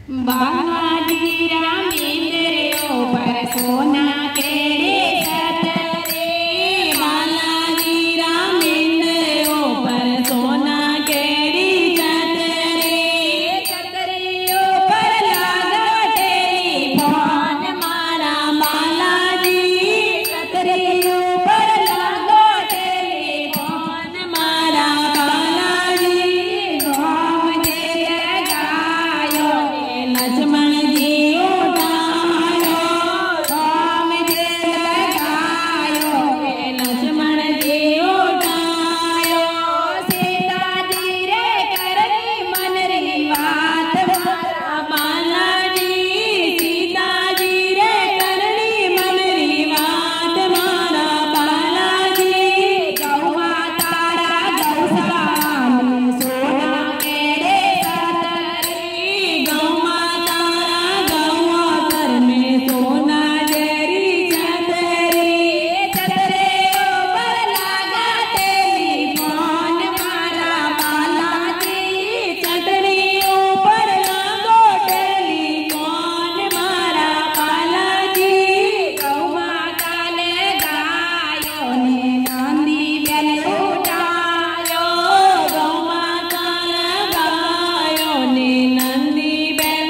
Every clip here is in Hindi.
बालाजी रामेंद्र पर सोना केड़े छत रे, बालाजी रामेंद्र पर सोना केड़ी छत रे, छतरियों पर लागा टेलीफोन मारा बालाजी, छतरियों पर लागा टेलीफोन मारा बालाजी, गाँव जे लगायो लक्ष्मण जी उठायो, राम जे लगायो लक्ष्मण जी उठायो, सीता जी रे करनी मन री बात मारा बालाजी, सीता जी रे करनी मन री बात मारा बालाजी, गौवा तारा गौशाला में सोना केड़े छत रे, गौवा तारा गौवासर में सोना जेरी छत रे, छतरियों पर लागा टेलीफोन मारा बालाजी, छतरियों पर लागो टेलीफोन मारा बालाजी, गौवा काले गायो ने नांदी बेल उठायो, गौवा काले गायो ने नंदी बेल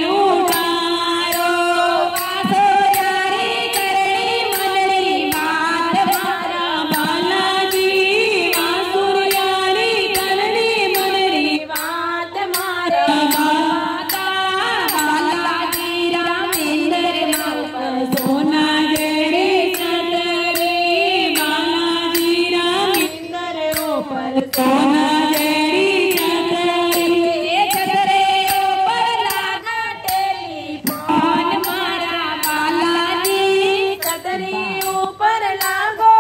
उठायो, वासो यारी करनी मन री बात मारा बालाजी, वासुर यारी करनी मन री बात मारा माता, बालाजी रामेंद्र पर सोना केड़े छत रे, बालाजी रामेंद्र पर सोना केड़ी छत रे, छतरियों पर लागा टेलीफोन मारा बालाजी, छतरियों पर लागो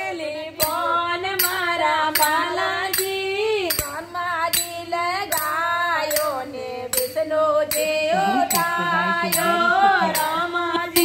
टेलीफोन मारा बालाजी, रामाजी लगायो ने विष्णु जी उठायो, रामाजी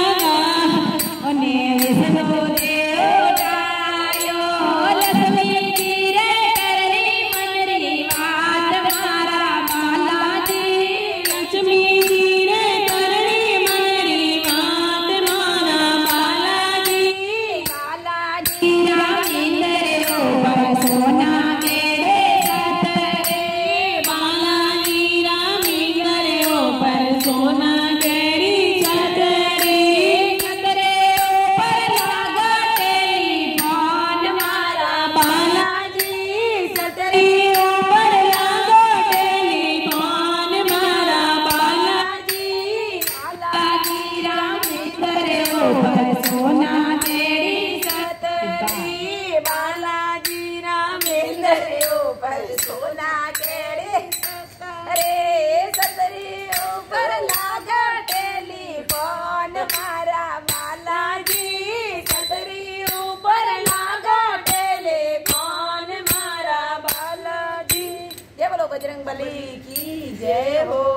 लगायो ने विष्णु जी उठायो, लक्ष्मी जी रे करनी मन री बात मारा बालाजी, लक्ष्मी जी रे करनी मन री बात मारा बालाजी, बालाजी रामेंद्र पर सोना केड़े छत रे, बालाजी रामेंद्र पर सोना केड़ी छत रे, छतरियों पर लागा टेलीफोन मारा बालाजी, छतरियों पर लागो टेलीफोन मारा बालाजी, बालाजी रामेंद्र पर सोना केड़ी छत रे, बालाजी रामेंद्र पर सोना केड़े छत रे, छतरियों पर लागा टेलीफोन मारा बालाजी, छतरियों पर लागा टेलीफोन मारा बालाजी। जय बोलो बजरंग बली की जय हो।